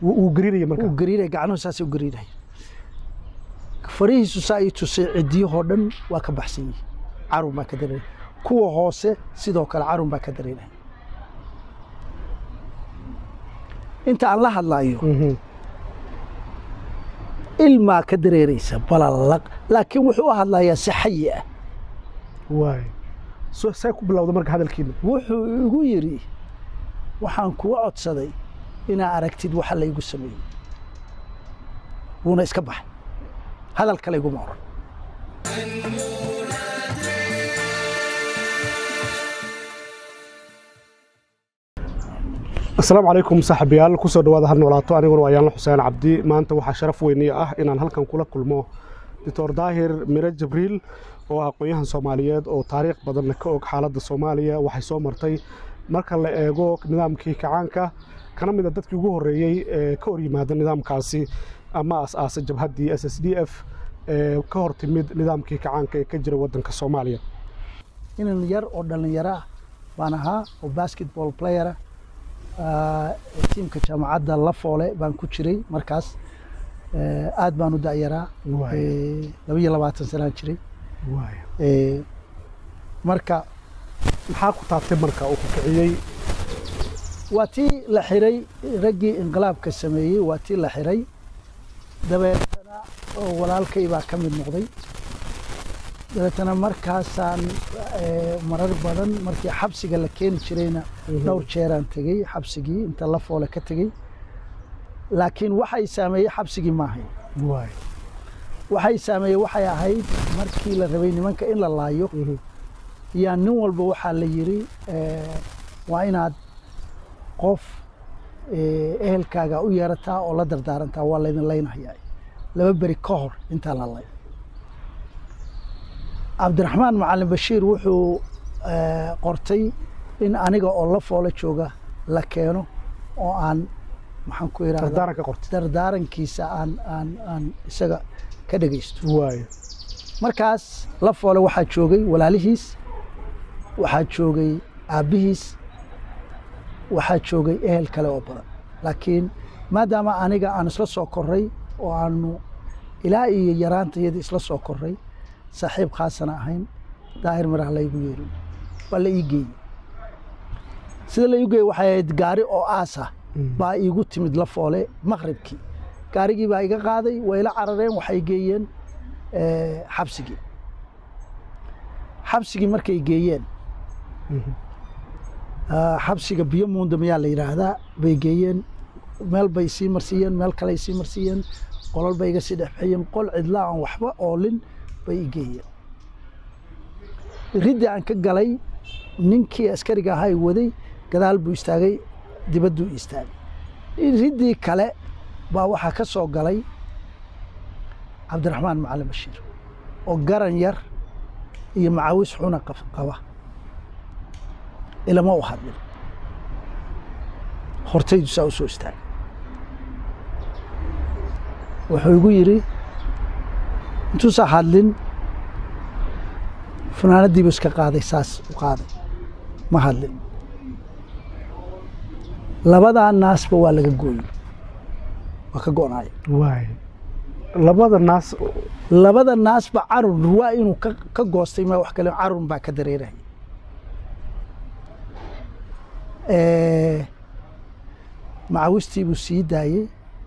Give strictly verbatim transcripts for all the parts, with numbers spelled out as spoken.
وقريري مركا وقريري قعنو ساسي وقريري فريه سوساي تسي عديه هودن واكا بحسيني عارو ما كدرين كوا هوسه سيدو كلا عارو ما كدرين انت الله هدلايو ilma ka dareeraysa balalaq laakiin wuxuu u hadlayaa si xayi ah waay soo say ku bilowdo marka hadalkiina wuxuu igu yiri waxaan ku codsaday ina aragtid waxa la igu sameeyay wuna iska baxay hadal kale igu maaro السلام عليكم صاحبيال كسر دواد هنولاتو أنا وأنا أيان حسين عبدي ما أنت وح شرف ويني أه إن أنا هلكن كل كل ما دكتور داهر ميره جبريل وقويها الصوماليات أو تاريخ بدلنا كوك حالة الصومالية وحيسو مرتي مركز لأجو نظام كي كعنكا كان من الدتك جوه الرئي كوري ما هذا النظام كاسي أما أساس الجبهة دي إس إس دي إف كور تمد نظام كي كعنكا كجري ودن كصوماليا إن الير أردن يراه وأنا ها وباسكت بول بلاير tiimka jaamacadda la foole baan ku jiray markaas aad baan u daayaraa laba iyo labaatan sano jiray marka maxaa ku taabtay marka uu kiciyay waa tii la xiray raggii inqilaabka sameeyay waa tii la xiray dabeetana walaalkeey baa ka mid noqday dabeetana markaasaan marar badan markii xabsiga la keeni jirayna dhowr jeeraan tegay xabsigii inta la foole ka tegay laakiin waxay saameeyay xabsigii ma ahayn waay waxay saameeyay waxay ahayd markii la rabay nimanka in la laayo yaa nin walba waxaa la yiri waa inaad qof ehelkaaga u yeerataa oo la dardaarantaa waa laydin laynahayaa laba beri ka hor intaan la lay cabdiraxmaan macalin bashiir wuxuu qortay in aniga oo la foolo jooga la keeno oo aan maxaan ku yiraahdaa dardaarankiisa aan aan aan isaga ka dhageysto waay markaas la foolo waxaa joogay walaalihiis waxaa joogay aabihiis waxaa joogay ehel kale oo badan laakiin maadaama aniga aan isla soo korray oo aanu ilaa iyo yaraantayada isla soo korray صاحب خاصنا هين داهر مرة لا يقولون ولا يجي سيد لا يجي واحد جاري أو آسا با يقول تمد لفوله مغرب كي جاري جي بايجا قاضي ويلا عررين وحيجيين أه حبسجي حبسجي مركي يجيين أه حبسجي بيوم من دمية اللي هذا بيجيين مال بيسي مرسيين مال كلا يسي مرسيين قلل بيجا سيد حيم قل عدلا عن وحبة أولين بيجي ردي عن كجلي نينكي أسكري جاهاي ودي كذا البو يستاجي دبدو يستاجي ردي كلا باوحة كسو جلي عبد الرحمن معلم الشير وقرن ير يمعوس حنا قف قوا إلى ما واحد من خرتيج سو سو استاجي وحيقول يري انتو ساحدلين فنانة دي بس كقاضي ساس وقاضي ما حدلين لبدا الناس بوالك قوي وكقون هاي واي لبدا الناس لبدا الناس بعرون رواي انو كقوستي ما وحكا لهم عرون با كدريره ايه معوستي بسي داي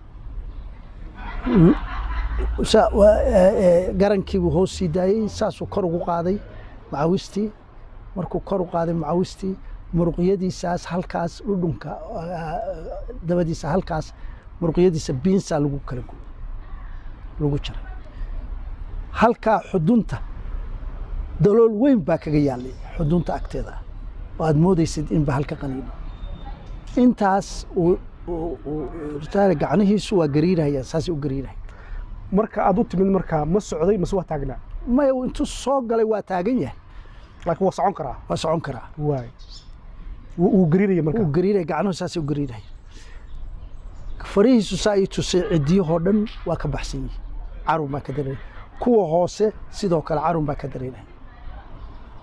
garankii buu hoos sii daayay saasuu kor ugu qaaday macawistii markuu kor u qaaday macawistii muruqyadiisaas halkaas dhudhunka dabadiisa halkaas muruqyadiisa biinsa lagu kala go lagu jaray halka xudunta dalool weyn baa kaga yaalay xudunta agteeda oo aad moodaysid in ba halka qaniino intaas uu ritaare gacnihiisu waa gariiraya saasi u gariiraya marka aad u timid marka ma socday ma soo taagnaa ma uu intuu soo galay waa taagan yahay laakiin waa socon karaa waa socon karaa waay uu gariiraya marka uu gariiraya gacnuhu saasi u gariiraya farihiisu saa ay tusay cidiyahoo dhan waa ka baxsan yihiin carun baa ka dareeray kuwa hoose sidoo kale carun baa ka dareeray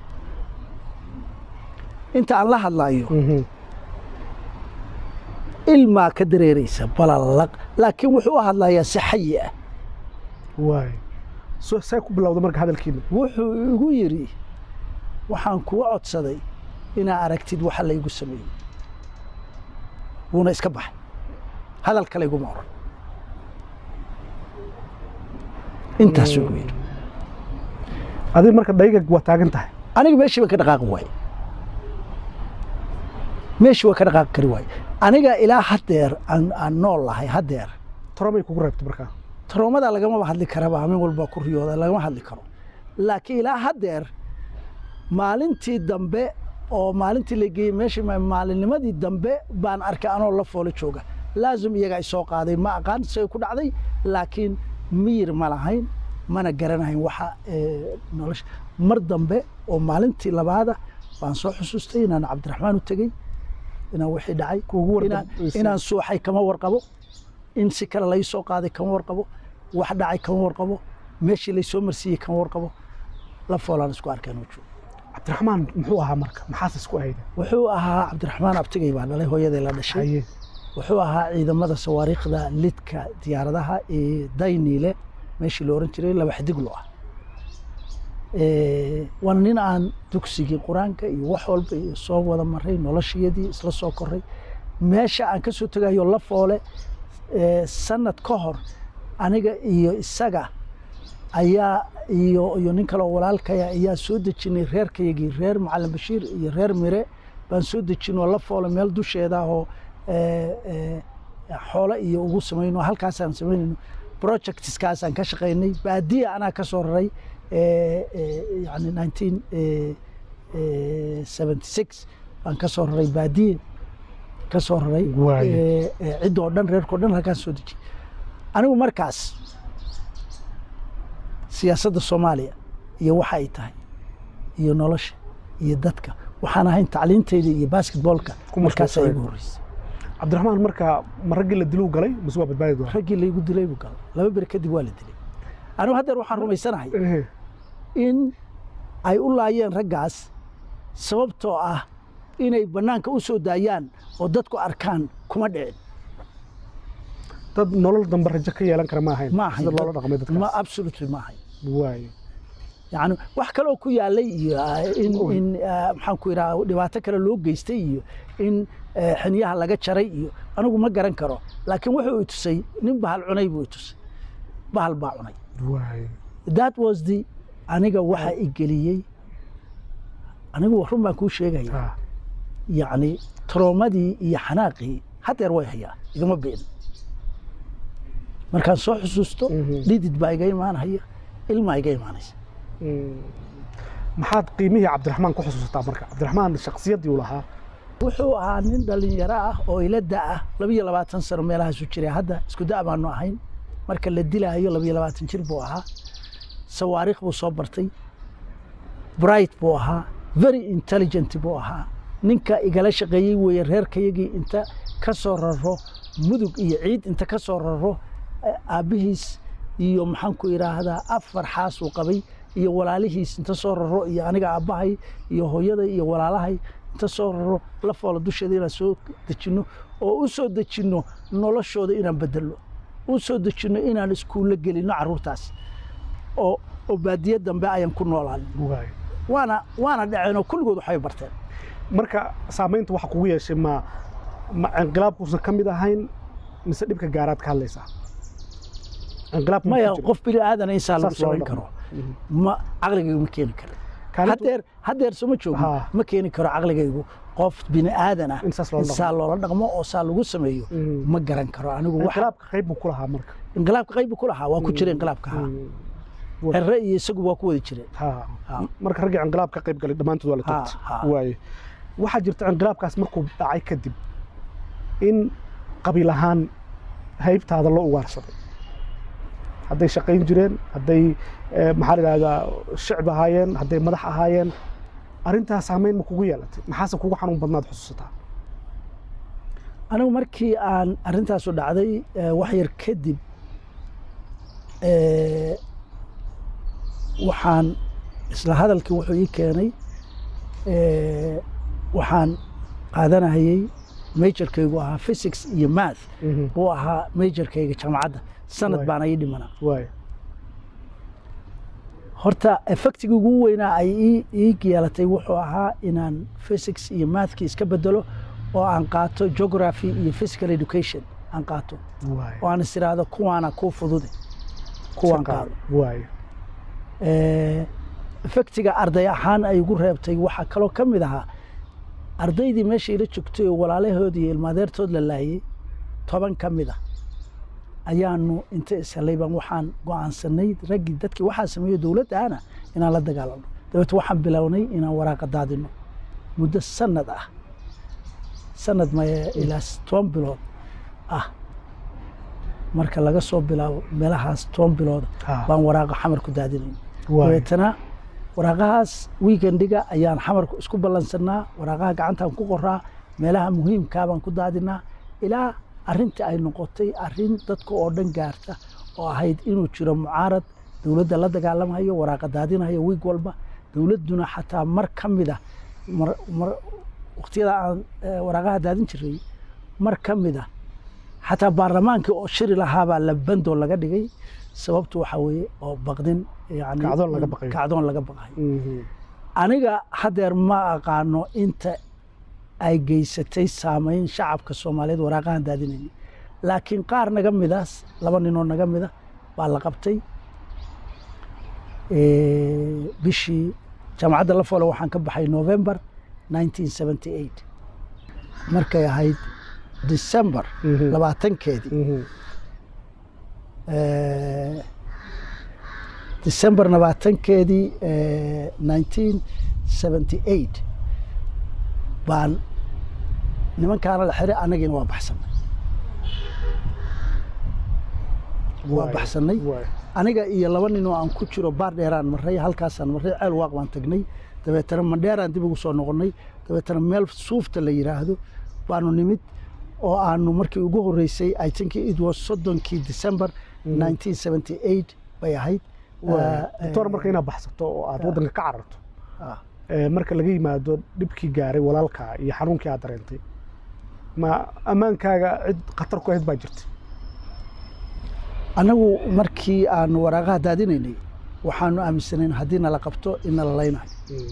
inta aan la hadlaayo ilmaa ka dareeraysa balalaq laakiin wuxuu u hadlayaa si xayi ah waay soo say ku bilowda marka hadalkiina wuxuu igu yiri waxaan kuwa codsaday inaa aragtid waxa la igu sameeyay wuuna iska baxay hadal kale igu mooran intaas ugu yiri adiga marka dhayga waa taagan tahay aniga meeshii ka dhaqaaq waay meeshii waa ka dhaqaaq kari waay aniga ilaa hadeer aan aan nool lahay hadeer troomay kugu reebtay marka troomada lagama hadli karaba amin walba ku riyooda lagama hadli karo laakiin ilaa hadeer maalintii dambe oo maalintii la geeyay meeshii maalinnimadii dambe baan arkay anoo la foolo jooga laazim iyaga ay soo qaaday ma aqaan say ku dhacday laakiin miir ma lahayn mana garanayn waxa nolosha mar dambe oo maalintii labaada baan soo xusuustay inaan Cabdiraxmaan u tagay inaan wixii dhacay inaan inaan suuxay kama warqabo in si kale la soo qaaday kama warqabo wax dhacay kama warqabo meeshii la soo marsiiyay kama warqabo la foolaan isku arkeen oo joog Cabdiraxmaan muxuu ahaa marka maxaas isku ahayday wuxuu ahaa Cabdiraxmaan abtigay baan dhalay hooyaday la dhashay wuxuu ahaa ciidamada sawaariikhda lidka diyaaradaha ee Dayniile meeshii loo oran jiray laba xidiglo ah ee wan nin aan dugsigii quraanka iyo wax walba soo wada maray noloshiyadii isla soo koray meesha aan ka soo tagayo la foole ee sanad ka hor aniga iyo isaga ayaa iyo iyo nin kale oo walaalkay ayaa soo dejinay reerkaygii reer macallin Bashiir iyo reer Mire baan soo dejinay la foole meel dusheeda oo ee xoolo iyo ugu sameeyno halkaas aan sameeyno projects kaas aan ka shaqeynay baadiya ana ka soo raray ee yani nineteen seventy-six aan ka soo raray baadiya ka soo raray ee cid oo dhan reerko dhan halkaas soo dejiyay anigu markaas siyaasadda Soomaaliya iyo waxa ay tahay iyo nolosha iyo dadka waxaan ahayn tacliinteeda iyo basketballka markaas ay ugu horeysay Cabdiraxmaan marka maragii la diluu galay mise waa badbaadi doonaa ragii la igu dilay buu galay laba bir kadib waa la dilay anigu hadda waxaan rumaysanahay in ay u laayeen raggaas sababtoo ah inay banaanka u soo daayaan oo dadku arkaan kuma dhicin dad nolol dambe rajo ka yeelan kara ma ahayn sida loola dhaqmay dadkaas ma absolutely ma ahayn waay يعني wax kale oo ku yaalay iyo in in maxaan ku iraa dhibaato kale loo geystay iyo in xiniyaha laga jaray iyo anigu ma garan karo laakiin wuxuu i tusay nin bahal cunay buu i tusay bahal baa cunay waay that was the aniga waxa i geliyay anigu waxun baan ku sheegaya yani traumadii iyo xanaaqii hadeer way hayaa igama been markaan soo xusuusto lidid baa iga imaanaya ilma iga imaanaysa maxaad qiimihii Cabdiraxmaan ku xusuustaa marka Cabdiraxmaan shakhsiyadii uu lahaa wuxuu ahaa nin dhalinyaro ah oo ila daa laba iyo labaatan sano meelaha soo jiray hadda isku daa baanu ahayn marka la dilaayo laba iyo labaatan jir buu ahaa sawaariikh buu soo bartay bright buu ahaa very intelligent buu ahaa ninka igala shaqeeyay weeye reerkayagii inta ka soo raro mudug iyo ciid inta ka soo raro aabihiis iyo maxaan ku iraahdaa afar xaas uu qabay iyo walaalihiis inta soo raro iyo aniga aabahay iyo hooyada iyo walaalahay inta soo raro la foolo dusheeda inaan soo dejino oo u soo dejino noloshooda inaan bedelo u soo dejino inaan iskuul gelino caruurtaas oo oo baadiya dambe ayaan ku noolaan waana waana dhaceeno kulligood waxay barteen marka saameynta waxa kugu yeeshay ma ma inqilaabkuusan ka mid ahayn mise dhibka gaaraad ka hadlaysaa انقلاب ما يقف بني آدم إنسان لسوين كرو ما عقلك ما كيني كرو هدير هدير سو ما تشوف ما كيني كرو عقلك يقول قف بني آدم إنسان لولا نقمة أو سال لو سميه ما جرن كرو أنا أقول انقلاب قريب كلها مرك انقلاب قريب كلها وأكو انقلاب كها الرأي يسقوا وأكو يشري ها مرك رجع انقلاب قريب قال دمان تدول تت واي واحد جرت انقلاب كاس مركو دعي كدب إن قبيلهان هيبت هذا الله وارثه hadday shaqayn jireen hadday maxaa la yiraahdaa shacab ahaayeen hadday madax ahaayeen arintaas saameyn ma kugu yeelatay maxaase kugu xanuun badnaad xusuusataa anigu markii aan arintaas u dhacday wax yar kadib ee waxaan isla hadalkii wuxuu ii keenay ee waxaan qaadanayay majorkaygu ahaa physics iyo math buu ahaa majorkayga jaamacadda sanad baan ay dhimana horta effectiga ugu weynaa ay ii yeelatay wuxuu ahaa inaan physics iyo mathki iska bedelo oo aan qaato geography iyo physical education aan qaato oo aan isiraado kuwaana ku fudude kuwaan qaado effectiga arday ahaan ay ugu reebtay waxaa kaloo ka mid ahaa ardaydii meesha ila joogtay oo walaalahoodii iyo ilmaadeertood la laayay toban ka mid ah ayaanu inta ishelay baan waxaan go'aansanay raggii dadkii waxaa sameeyo dowladdaana inaan la dagaalano dabeet waxaan bilownay inaan waraaqa daadino muddo sanad ah sanad ma ilaa toban bilood ah marka laga soo bilaabo meelahaas toban bilood baan waraaqa xamar ku daadinay dabeetana waraaqahaas weekendiga ayaan xamarku isku ballansanaa waraaqaha gacantaan ku qoraa meelaha muhiimkaa baan ku daadinaa ilaa arrintii ay noqotay arrin dadka oo dhan gaarta oo ahayd inuu jiro mucaarad dowladda la dagaalamayo waraaqa daadinayo wiig walba dowladduna xataa mar ka mid ah waqtiyada aan waraaqaha daadin jiray mar ka mid ah xataa baarlamaankii oo shiri lahaabaa la bandoo laga dhigay sababtu waxa weeye oo baqdin yani kacdoon laga baqayo aniga hadeer ma aqaano inta ay geysatay saameyn shacabka Soomaaliyeed waraaqahan daadinayay laakiin qaar naga midaas laba nin oo naga mida baa la qabtay ee bishii jaamacadda la foolo waxaan ka baxay November nineteen seventy-eight markay ahayd December labaatankeedii ee December labaatankeedii nineteen seventy-eight baan nimankaana la xiray anagina waa baxsanay waa baxsanay aniga iyo laba nin oo aan ku jiro baar dheeraan maray halkaasaan maray ceel waaq baan tagnay dabeetana mandheeraan dib ugu soo noqonay dabeetana meel suufta la yiraahdo baanu nimid oo aanu markii ugu horeysay I think it was soddonkii December nineteen seventy-eight bay ahayd doctor marka ina baxsato oo aad wadanka ka cararto marka laga yimaado dibkii gaaray walaalka iyo xanuunkii aad dareentay ma amaankaaga cid khatar ku ahayd baa jirtay anagu markii aan waraaqaha daadinaynay waxaanu aaminsanayn haddii nala qabto in la laynayo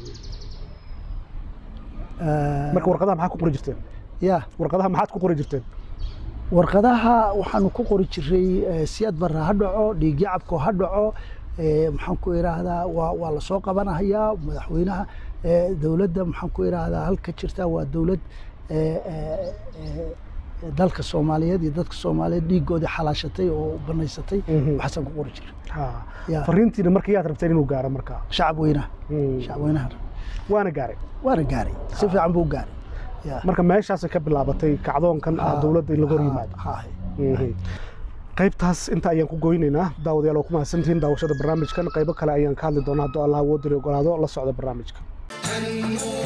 marka warqadaha maxaa ku qori jirteen ya warqadaha maxaad ku qori jirteen warqadaha waxaanu ku qori jiray siyaad barra ha dhaco dhiig yacabko ha dhaco maxaan ku iraahdaa waa waa la soo qabanayaa madaxweynaha dawladda maxaan ku iraahdaa halka jirta waa dawlad dalka Soomaaliyeed iyo dadka Soomaaliyeed dhiigooda xalaashatay oo banaysatay waxaan ku qori jiray ha fariintiina markii aad rabteen inuu gaaro marka shacab weynaha shacab weynaha waana gaaray waana gaaray si fiican buu gaaray marka meeshaas ka bilaabatay kacdoonkan dawladda in lagu yimaado qaybtaas inta ayaan ku gooynaynaa daawadayaal oo ku mahadsantihiin daawashada barnaamijkan qaybo kale ayaan ka hadli doonaa haddii Allah awood u ogolaado la socda barnaamijka